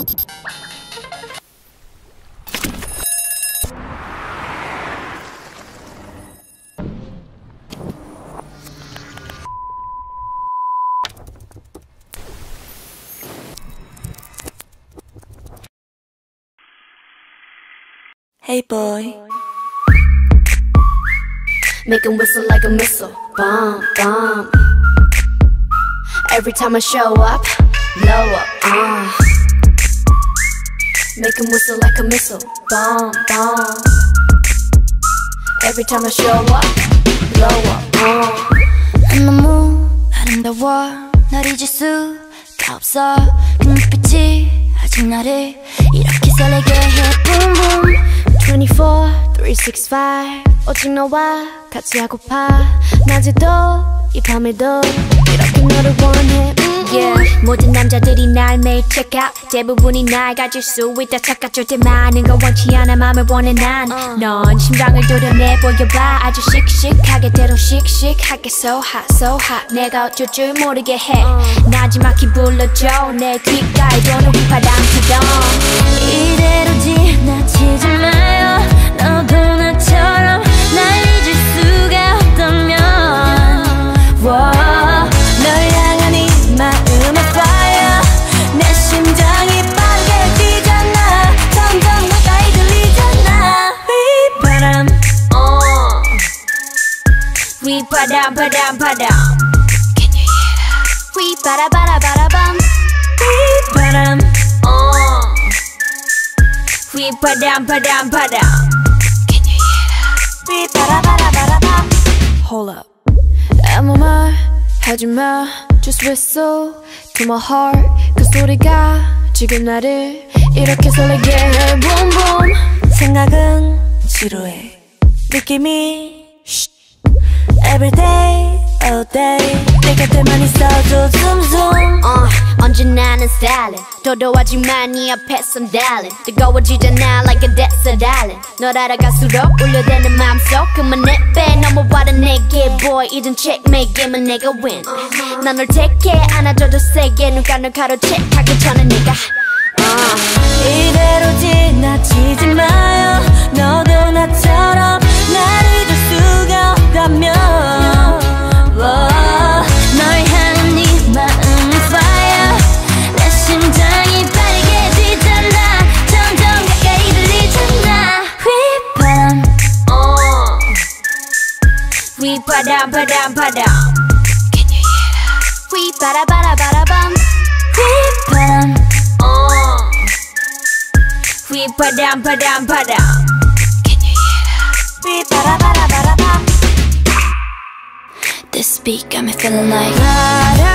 Hey boy, make him whistle like a missile, bomb, bomb. Every time I show up, blow up, make him whistle like a missile, bomb, bomb. Every time I show up, blow up, 너무 아름다워 널 잊을 수가 없어 그 눈빛이 아직 나를 이렇게 설레게 해 Boom boom 24, 365 오직 너와 같이 하고파 낮에도 이 밤에도 이렇게 너를 원해 Yeah. 모든 남자들이 날 매일 check out 대부분이 날 가질 수 있다 착각 절대 많은 건 원치 않아 맘을 원해 난 넌 심장을 도려내 보여봐 아주 씩씩하게 대로 씩씩하게 So hot so hot 내가 어쩔 줄 모르게 해 나지막히 불러줘 내 귓가에 도는 휘파람처럼 이대로 지나치지 마요 너도 나처럼 날 잊을 수가 없다면 널 향한 이 마음의 fire 내 심장이 빠르게 뛰잖아 점점 가까이 들리잖아 휘바람 휘바람 바람 바람 Can you hear that? 휘바라바라바라밤 휘바람 휘바람 바람 바람 Can you hear that? 휘바라바라바라밤 hold up. 아무 말 하지마 Just whistle to my heart 그 소리가 지금 나를 이렇게 설레게 해 Boom boom 생각은 지루해. 느낌이 Every day, all day. 내 곁에만 있어줘 zoom zoom. 언제나 난 stylin' 도도하지만 네 앞에선 darling 뜨거워지잖아 like a desert island 널 알아갈수록 울려대는 맘속 그만 내빼 넘어와라 내게 boy 이젠 checkmate 게임은 내가 win 난 널 take it 안아줘도 세게 눈가 널 가로채 하기 전에 네가 이대로 지나치지 마요 너도 나처럼 날 잊을 수가 없다면 널 향한 이 마음은 fire 내 심장이 빠르게 뛰잖아 점점 가까이 들리잖아 휘바람 휘바람 바람 바람 Can you hear that? 휘바라바라바라밤 휘바람 휘바람 바람 바람 Can you hear that? 휘바라바라바라밤 This beat got me feeling like 바람